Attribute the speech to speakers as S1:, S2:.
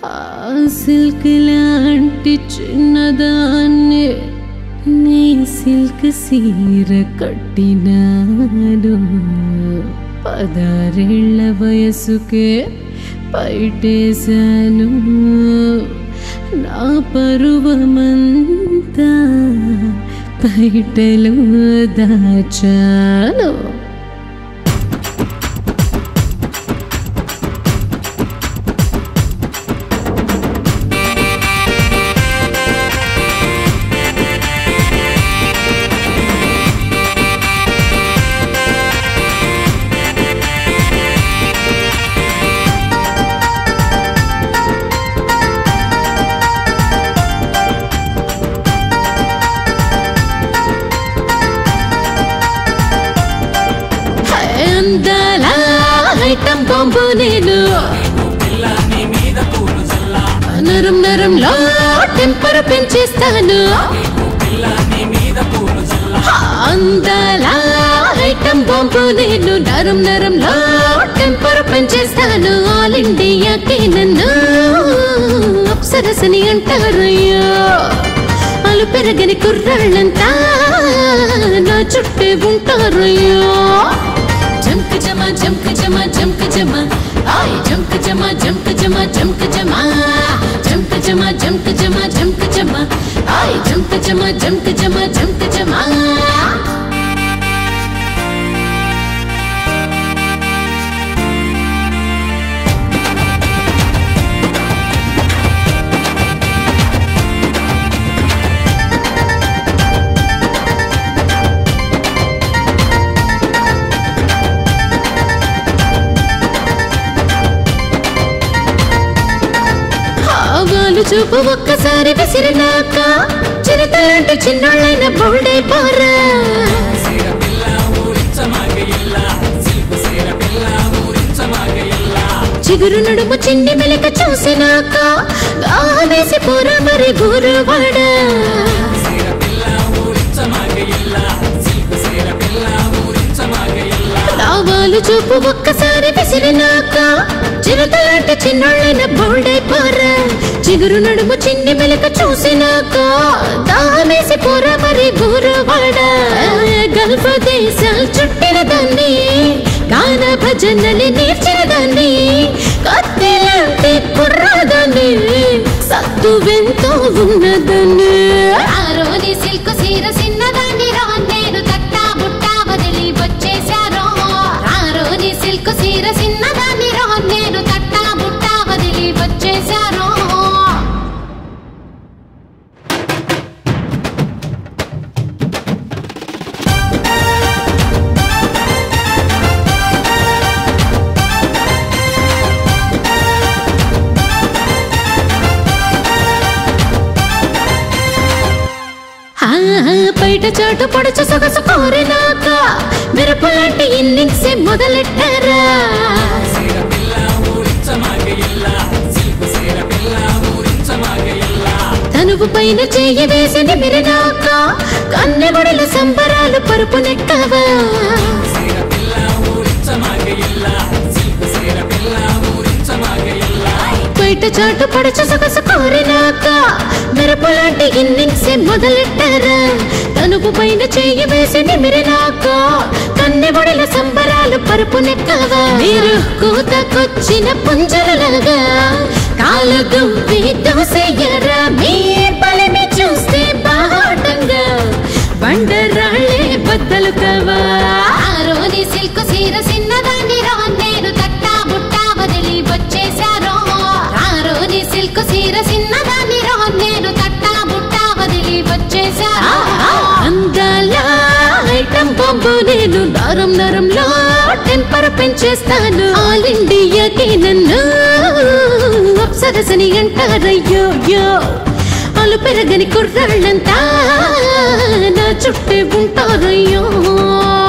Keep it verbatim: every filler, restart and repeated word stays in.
S1: silk లాంటి చిన్నదాన్ని నీ సిల్క్ సీర కట్టినాడు పదారేళ్ల వయసుకే పైటేశాను నా పరువమంతా పైటలో దాచాను పంపు నేను నరం నరంలో టెంపర్ పెంచేస్తాను అందాల ఐటం బాంబు నేను నరం నరంలో టెంపర్ పెంచేస్తాను ఆల్ ఇండియాకి నన్ను అప్సరసని అంటారయ్యో అలు పెరగని కుర్రాళ్ళంతా నా చుట్టే ఉంటారయ్యో జంక జమా జంక జమా జంక జమా ఆయ్ జంక జమా జంక జమా జంక జమా జంక జమా జంక జమా జంక జమా ఆయ్ జంక జమా జంక జమా జంక జమా చూపు ఒక్కసారి విసిరినాక చిరతలాంటి చిన్నోళ్ళైన బౌల్డైపోరా చిగురు నడుము చిన్ని మెలక చూసినాక గానేసి పోరా మరి గురువాడ లావాలు చూపు ఒక్కసారి విసిరినాక చిరతలాంటి చిన్నోళ్ళైన బౌల్డైపోరా చిగురు నడుము చిన్ని మెలక చూసినాక దామేసి పోరా మరి గురువాడ గల్ఫ్ దేశాలు చుట్టిన దాన్ని గాన భజనని నేర్చిన దాన్ని కత్తిలాంటి కుర్రాదాన్ని సత్తు వెంతో ఉన్నదాన్ని ఆరోని సిల్క్ సీర సిన్నదాన్ని రా నేను తట్టా బుట్టా వదిలి వచ్చేశారో ఆరోని సిల్క్ సీర సిన్నదాన్ని రా నేను తట్టా బుట్టా వదిలి వచ్చేశారో బయట చాటు పొడచ సొగసు కోరినాక మెరుపులాంటి ఇన్నింగ్స్ మొదలెట్టారా తనువు పైన చెయ్యి వేసి నిమిరినాక కన్నెగొడల సంబరాలు పరుపు నెక్కవా బయట చాటు పొడచ సొగసు కోరినాక మెరుపులాంటి ఇన్నింగ్స్ మొదలెట్టారా తనుపు పైన చెయ్యి వేసి నిమిరినాక కన్నెగొడల సంబరాలు పరుపు నెక్కవా మీరు కూతకొచ్చిన పుంజలలాగా కాలు దువ్వి దోసెయ్యరా మీ బలిమి చూస్తే బాటంగా బండరాళ్ళే బద్దలు కవా ఆరోని సిల్క్ సీర సిన్నదాన్ని రా నేను తట్టా బుట్టా వదిలి వచ్చేశారో ఆరోని సిల్క్ సీర సిన్నదాన్ని రా నేను తట్టా బుట్టా వదిలి వచ్చేశారో అందాల ఐటం బాంబు నేను నరం నరంలో టెంపర్ పెంచేస్తాను ఆల్ ఇండియాకి నన్ను అప్సరసని అంటారయ్యో యో అలు పెరగని కుర్రాళ్ళంతా నా చుట్టే ఉంటారయ్యో